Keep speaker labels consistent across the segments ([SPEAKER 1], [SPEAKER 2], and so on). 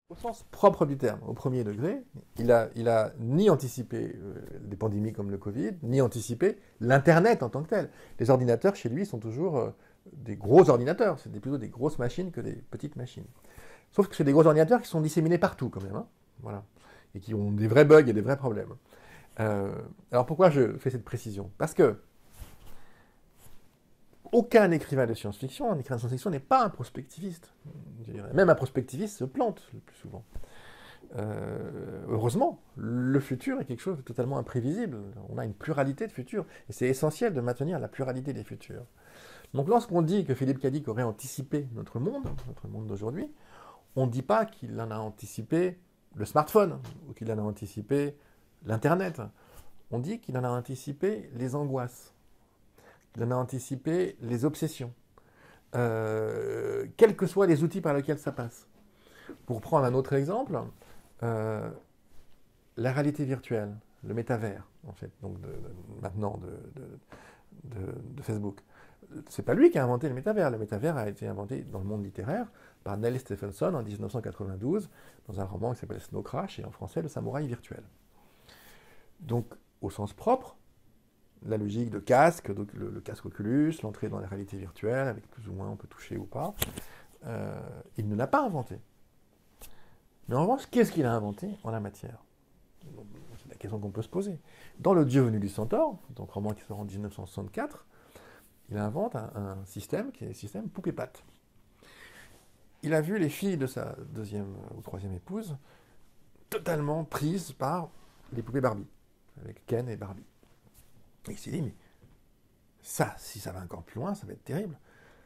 [SPEAKER 1] Au sens propre du terme, au premier degré, il a ni anticipé des pandémies comme le Covid, ni anticipé l'Internet en tant que tel. Les ordinateurs, chez lui, sont toujours des gros ordinateurs. C'est plutôt des grosses machines que des petites machines. Sauf que c'est des gros ordinateurs qui sont disséminés partout, quand même. Hein, voilà. Et qui ont des vrais bugs et des vrais problèmes. Alors pourquoi je fais cette précision? Parce que aucun écrivain de science-fiction, un écrivain de science-fiction n'est pas un prospectiviste. Même un prospectiviste se plante le plus souvent. Heureusement, le futur est quelque chose de totalement imprévisible. On a une pluralité de futurs. Et c'est essentiel de maintenir la pluralité des futurs. Donc lorsqu'on dit que Philippe Cadic aurait anticipé notre monde d'aujourd'hui, on ne dit pas qu'il en a anticipé le smartphone, ou qu'il en a anticipé l'Internet. On dit qu'il en a anticipé les angoisses, qu'il en a anticipé les obsessions, quels que soient les outils par lesquels ça passe. Pour prendre un autre exemple, la réalité virtuelle, le métavers, en fait, donc maintenant de Facebook. C'est pas lui qui a inventé le métavers. Le métavers a été inventé dans le monde littéraire par Neil Stephenson en 1992, dans un roman qui s'appelle Snow Crash, et en français, Le Samouraï virtuel. Donc, au sens propre, la logique de casque, donc le casque Oculus, l'entrée dans la réalité virtuelle, avec plus ou moins on peut toucher ou pas, il ne l'a pas inventé. Mais en revanche, qu'est-ce qu'il a inventé en la matière? C'est la question qu'on peut se poser. Dans Le Dieu venu du Centaure, donc roman qui sort en 1964, il invente un système qui est le système poupée-patte. Il a vu les filles de sa deuxième ou troisième épouse totalement prises par les poupées Barbie, avec Ken et Barbie. Et il s'est dit, mais ça, si ça va encore plus loin, ça va être terrible.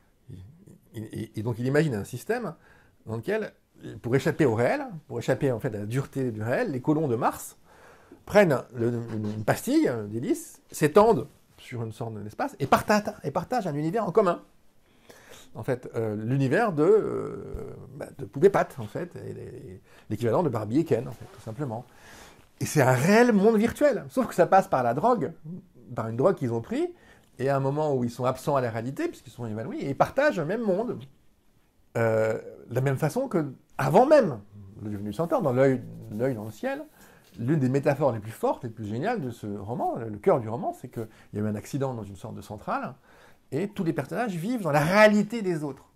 [SPEAKER 1] Et donc il imagine un système dans lequel, pour échapper au réel, pour échapper en fait à la dureté du réel, les colons de Mars prennent une pastille d'hélice, s'étendent sur une sorte d'espace et partagent un univers en commun. En fait, l'univers de poupée-patte, en fait, et l'équivalent de Barbie et Ken, en fait, tout simplement. Et c'est un réel monde virtuel, sauf que ça passe par la drogue, par une drogue qu'ils ont pris, et à un moment où ils sont absents à la réalité, puisqu'ils sont évanouis, et ils partagent le même monde. De la même façon que, avant même le Dieu venu du Centaure, dans l'œil dans le ciel, l'une des métaphores les plus fortes, les plus géniales de ce roman, le cœur du roman, c'est qu'il y a eu un accident dans une sorte de centrale, et tous les personnages vivent dans la réalité des autres.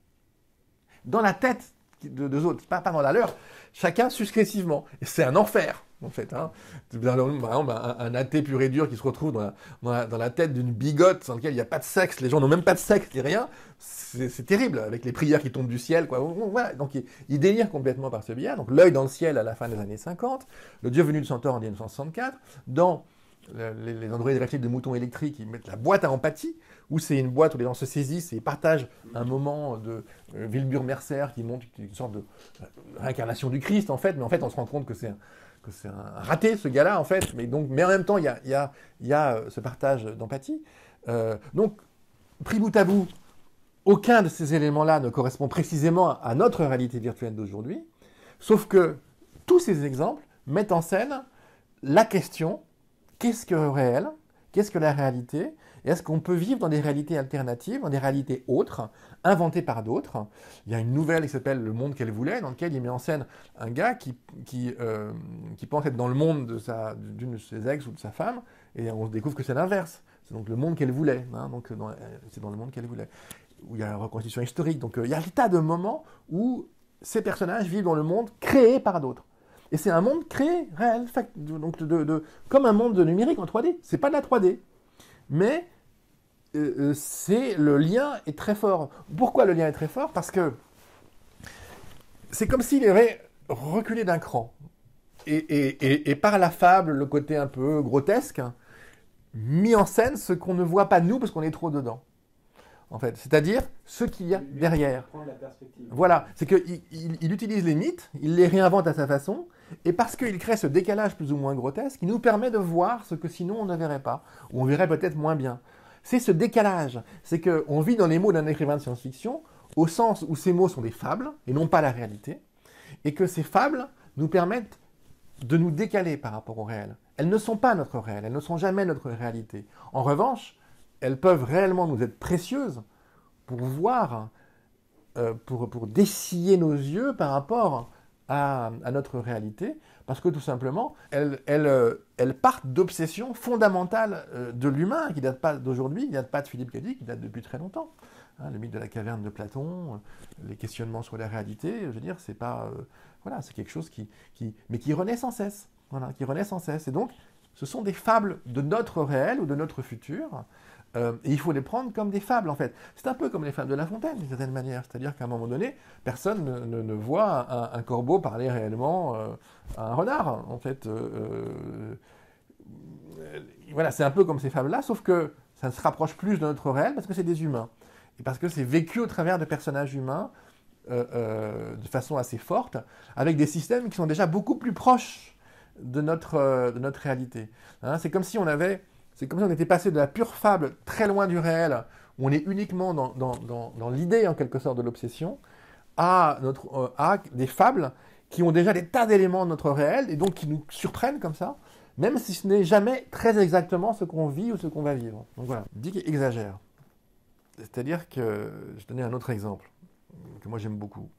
[SPEAKER 1] Dans la tête des autres, pas dans la leur, chacun successivement. Et c'est un enfer, en fait. Hein. Par exemple, un athée pur et dur qui se retrouve dans la tête d'une bigote dans laquelle il n'y a pas de sexe, les gens n'ont même pas de sexe, ni rien, c'est terrible, avec les prières qui tombent du ciel. Quoi. Voilà. Donc il délire complètement par ce biais. Donc l'œil dans le ciel à la fin des années 50, le Dieu venu du Centaure en 1964, dans les androïdes réflexes de moutons électriques, ils mettent la boîte à empathie, où c'est une boîte où les gens se saisissent et partagent un moment de Wilbur Mercer qui montre une sorte de réincarnation du Christ, en fait, mais en fait, on se rend compte que c'est un raté, ce gars-là, en fait, mais en même temps, il y a ce partage d'empathie. Donc, pris bout à bout, aucun de ces éléments-là ne correspond précisément à notre réalité virtuelle d'aujourd'hui, sauf que tous ces exemples mettent en scène la question: qu'est-ce que le réel? Qu'est-ce que la réalité? Et est-ce qu'on peut vivre dans des réalités alternatives, dans des réalités autres, inventées par d'autres? Il y a une nouvelle qui s'appelle Le monde qu'elle voulait, dans laquelle il met en scène un gars qui pense être dans le monde d'une de ses ex ou de sa femme, et on découvre que c'est l'inverse. C'est donc le monde qu'elle voulait. Hein, donc c'est dans le monde qu'elle voulait. Où il y a la reconstitution historique. Donc il y a un tas de moments où ces personnages vivent dans le monde créé par d'autres. Et c'est un monde créé, réel, donc comme un monde numérique en 3D. C'est pas de la 3D. Mais le lien est très fort. Pourquoi le lien est très fort? Parce que c'est comme s'il avait reculé d'un cran. Et par la fable, le côté un peu grotesque, hein, mis en scène ce qu'on ne voit pas nous parce qu'on est trop dedans. En fait, c'est-à-dire ce qu'il y a derrière. Voilà, c'est qu'il utilise les mythes, il les réinvente à sa façon, et parce qu'il crée ce décalage plus ou moins grotesque, il nous permet de voir ce que sinon on ne verrait pas, ou on verrait peut-être moins bien. C'est ce décalage, c'est qu'on vit dans les mots d'un écrivain de science-fiction, au sens où ces mots sont des fables, et non pas la réalité, et que ces fables nous permettent de nous décaler par rapport au réel. Elles ne sont pas notre réel, elles ne sont jamais notre réalité. En revanche, elles peuvent réellement nous être précieuses pour voir, pour dessiller nos yeux par rapport à notre réalité, parce que tout simplement, elles partent d'obsessions fondamentales de l'humain, qui ne datent pas d'aujourd'hui, qui ne datent pas de Philippe Cadic, qui datent depuis très longtemps. Hein, le mythe de la caverne de Platon, les questionnements sur la réalité, je veux dire, c'est pas... voilà, c'est quelque chose mais qui renaît sans cesse. Voilà, qui renaît sans cesse. Et donc, ce sont des fables de notre réel ou de notre futur, et il faut les prendre comme des fables, en fait. C'est un peu comme les fables de La Fontaine, d'une certaine manière. C'est-à-dire qu'à un moment donné, personne ne voit un corbeau parler réellement à un renard, en fait. Voilà, c'est un peu comme ces fables-là, sauf que ça se rapproche plus de notre réel parce que c'est des humains. Et parce que c'est vécu au travers de personnages humains de façon assez forte, avec des systèmes qui sont déjà beaucoup plus proches de notre réalité. Hein, c'est comme si on était passé de la pure fable très loin du réel, où on est uniquement dans l'idée en quelque sorte de l'obsession, à des fables qui ont déjà des tas d'éléments de notre réel et donc qui nous surprennent comme ça, même si ce n'est jamais très exactement ce qu'on vit ou ce qu'on va vivre. Donc voilà, Dick exagère. C'est-à-dire que, je vais donner un autre exemple, que moi j'aime beaucoup.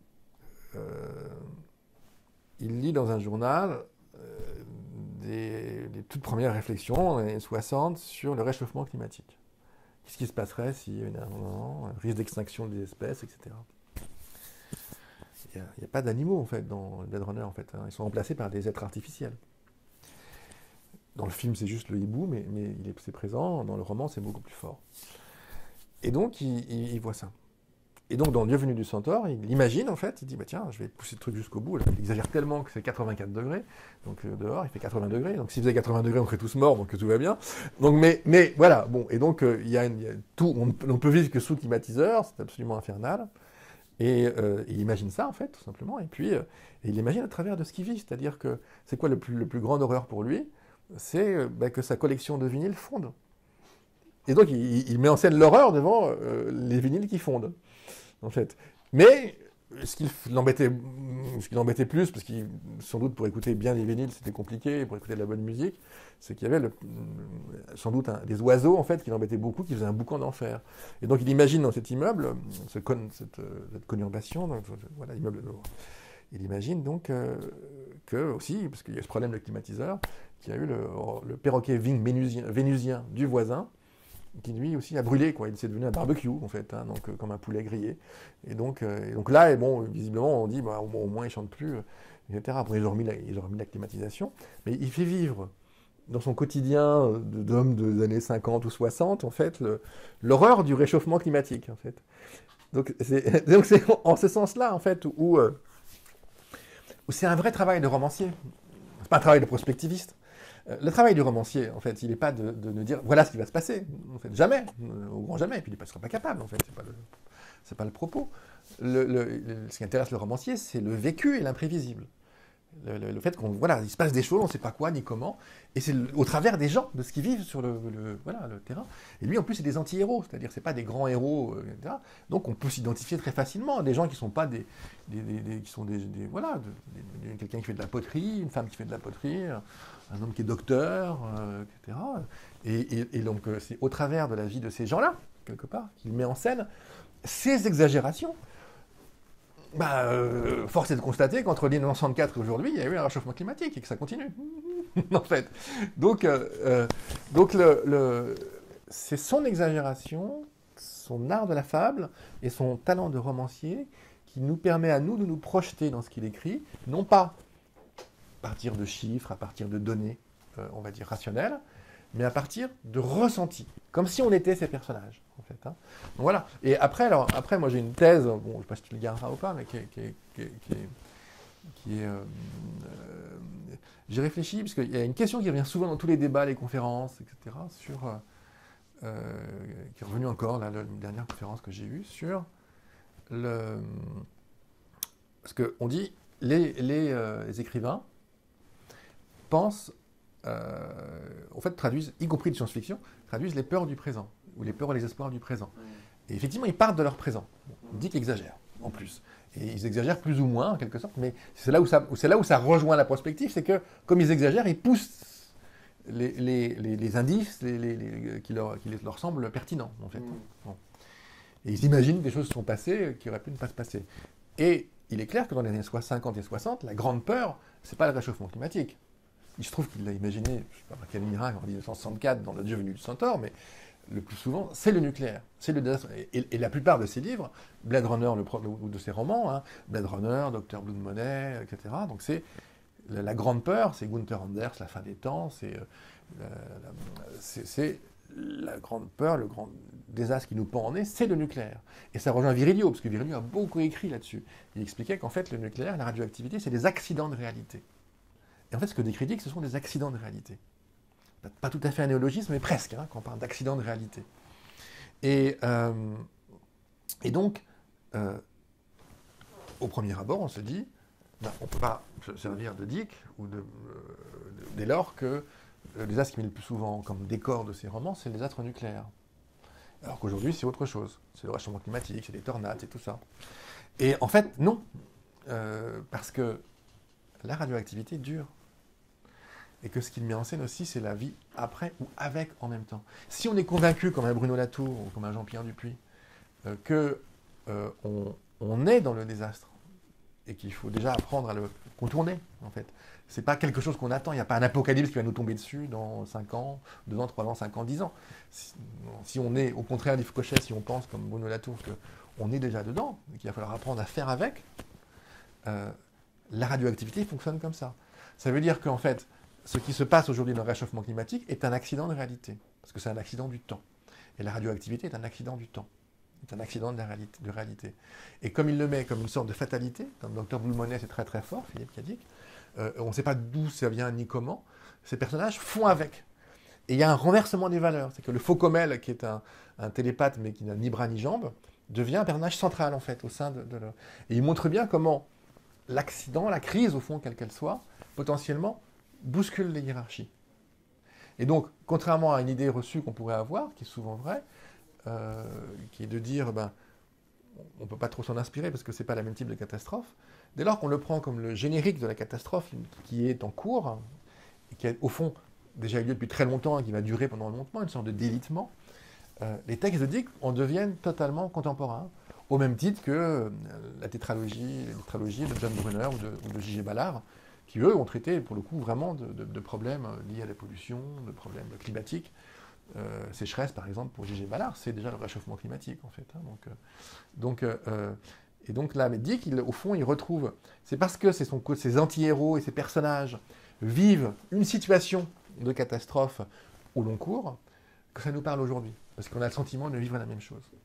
[SPEAKER 1] Il lit dans un journal les toutes premières réflexions, dans les années 60, sur le réchauffement climatique. Qu'est-ce qui se passerait s'il y avait un risque d'extinction des espèces, etc. Il n'y a pas d'animaux, en fait, dans Blade Runner, en fait. Hein. Ils sont remplacés par des êtres artificiels. Dans le film, c'est juste le hibou, mais c'est présent. Dans le roman, c'est beaucoup plus fort. Et donc, il voit ça. Et donc, dans Dieu venu du Centaure, il imagine, en fait, il dit, bah, tiens, je vais pousser le truc jusqu'au bout. Il exagère tellement que c'est 84 degrés. Donc, dehors, il fait 80 degrés. Donc, s'il faisait 80 degrés, on serait tous morts, donc tout va bien. Donc, mais voilà, bon. Et donc, il y a tout, on ne peut vivre que sous climatiseur, c'est absolument infernal. Et il imagine ça, en fait, tout simplement. Et puis, il imagine à travers de ce qu'il vit. C'est-à-dire que, c'est quoi le plus grand horreur pour lui? C'est que sa collection de vinyles fonde. Et donc, il met en scène l'horreur devant les vinyles qui fondent, en fait. Mais ce qui l'embêtait plus, parce qu'il sans doute pour écouter bien les vinyles, c'était compliqué, pour écouter de la bonne musique, c'est qu'il y avait sans doute des oiseaux, en fait, qui l'embêtaient beaucoup, qui faisaient un boucan d'enfer. Et donc, il imagine dans cet immeuble, cette conurbation, donc, voilà, immeuble. Il imagine donc que aussi, parce qu'il y a ce problème de climatiseur, qu'il y a eu le perroquet vénusien du voisin, qui lui aussi a brûlé, quoi. Il s'est devenu un barbecue, en fait, hein, donc comme un poulet grillé. Et donc là, bon, visiblement, on dit, bah, au moins il chante plus, etc. Bon, ils ont remis la climatisation, mais il fait vivre dans son quotidien d'homme des années 50 ou 60, en fait, l'horreur du réchauffement climatique, en fait. Donc c'est en ce sens-là, en fait, où c'est un vrai travail de romancier. C'est pas un travail de prospectiviste. Le travail du romancier, en fait, il n'est pas de nous dire voilà ce qui va se passer. En fait, jamais, au grand jamais. Et puis il ne sera pas capable, en fait. C'est pas le propos. Ce qui intéresse le romancier, c'est le vécu et l'imprévisible. Le fait il se passe des choses, on ne sait pas quoi ni comment, et c'est au travers des gens, de ce qu'ils vivent sur le terrain. Et lui, en plus, c'est des anti-héros, c'est-à-dire c'est pas des grands héros, etc. Donc on peut s'identifier très facilement à des gens qui sont pas quelqu'un qui fait de la poterie, une femme qui fait de la poterie, un homme qui est docteur, etc. Et donc c'est au travers de la vie de ces gens-là, quelque part, qu'il met en scène ces exagérations. Force est de constater qu'entre 1964 et aujourd'hui, il y a eu un réchauffement climatique et que ça continue, en fait. Donc c'est son exagération, son art de la fable et son talent de romancier qui nous permet à nous de nous projeter dans ce qu'il écrit, non pas à partir de chiffres, à partir de données, on va dire rationnelles, mais à partir de ressentis, comme si on était ces personnages, en fait. Hein. Donc voilà. Et après, moi j'ai une thèse, bon, je ne sais pas si tu le garderas ou pas, mais j'ai réfléchi, parce qu'il y a une question qui revient souvent dans tous les débats, les conférences, etc., qui est revenue encore, là, la dernière conférence que j'ai eue, sur parce qu'on dit, les écrivains pensent, en fait, traduisent, y compris de science-fiction, traduisent les peurs du présent, ou les peurs et les espoirs du présent. Et effectivement, ils partent de leur présent. On dit qu'ils exagèrent, en plus. Et ils exagèrent plus ou moins, en quelque sorte, mais c'est là où ça rejoint la prospective, c'est que, comme ils exagèrent, ils poussent les indices qui leur semblent pertinents, en fait. Bon. Et ils imaginent des choses qui sont passées qui auraient pu ne pas se passer. Et il est clair que dans les années 50 et 60, la grande peur, c'est pas le réchauffement climatique. Il se trouve qu'il l'a imaginé, je ne sais pas par quel miracle, en 1964, dans Le Dieu venu du Centaure, mais le plus souvent, c'est le nucléaire. C'est le désastre. Et la plupart de ses livres, Blade Runner, ou de ses romans, hein, Blade Runner, Dr. Blood Money, etc. Donc c'est la grande peur, c'est Gunther Anders, La fin des temps, c'est la grande peur, le grand désastre qui nous pend en nez, c'est le nucléaire. Et ça rejoint Virilio, parce que Virilio a beaucoup écrit là-dessus. Il expliquait qu'en fait, le nucléaire, la radioactivité, c'est des accidents de réalité. Et en fait, ce que décrit Dick, ce sont des accidents de réalité. Pas tout à fait un néologisme, mais presque, hein, quand on parle d'accidents de réalité. Et donc, au premier abord, on se dit, on ne peut pas se servir de Dick, ou dès lors que le désastre qui met le plus souvent comme décor de ces romans, c'est le désastre nucléaire. Alors qu'aujourd'hui, c'est autre chose. C'est le réchauffement climatique, c'est des tornades, c'est tout ça. Et en fait, non. Parce que la radioactivité dure. Et que ce qu'il met en scène aussi, c'est la vie après ou avec en même temps. Si on est convaincu, comme un Bruno Latour ou comme un Jean-Pierre Dupuis, qu'on est dans le désastre et qu'il faut déjà apprendre à le contourner, en fait. C'est pas quelque chose qu'on attend. Il n'y a pas un apocalypse qui va nous tomber dessus dans 5 ans, 2 ans, 3 ans, 5 ans, 10 ans. Si on est, au contraire d'Yves Cochet, si on pense, comme Bruno Latour, qu'on est déjà dedans, et qu'il va falloir apprendre à faire avec, la radioactivité fonctionne comme ça. Ça veut dire qu'en fait, ce qui se passe aujourd'hui dans le réchauffement climatique est un accident de réalité, parce que c'est un accident du temps. Et la radioactivité est un accident du temps. C'est un accident de réalité. Et comme il le met comme une sorte de fatalité, comme Dr. Blue Money, c'est très très fort, Philippe Cadic, on ne sait pas d'où ça vient ni comment, ces personnages font avec. Et il y a un renversement des valeurs. C'est que le Faucomel, qui est un télépathe, mais qui n'a ni bras ni jambes, devient un personnage central, en fait, au sein de leur... Et il montre bien comment l'accident, la crise, au fond, quelle qu'elle soit, potentiellement, bouscule les hiérarchies. Et donc, contrairement à une idée reçue qu'on pourrait avoir, qui est souvent vraie, qui est de dire, on ne peut pas trop s'en inspirer parce que ce n'est pas le même type de catastrophe, dès lors qu'on le prend comme le générique de la catastrophe qui est en cours, et qui a au fond déjà eu lieu depuis très longtemps et qui va durer pendant longtemps, une sorte de délitement, les textes de Dick en deviennent totalement contemporains, au même titre que les tétralogies de John Brunner ou de J.G. Ballard, qui eux ont traité pour le coup vraiment de problèmes liés à la pollution, de problèmes climatiques. Sécheresse, par exemple, pour J.G. Ballard, c'est déjà le réchauffement climatique, en fait. Hein, et donc là, mais Dick, au fond, il retrouve... C'est parce que ces anti-héros et ces personnages vivent une situation de catastrophe au long cours que ça nous parle aujourd'hui. Parce qu'on a le sentiment de vivre la même chose.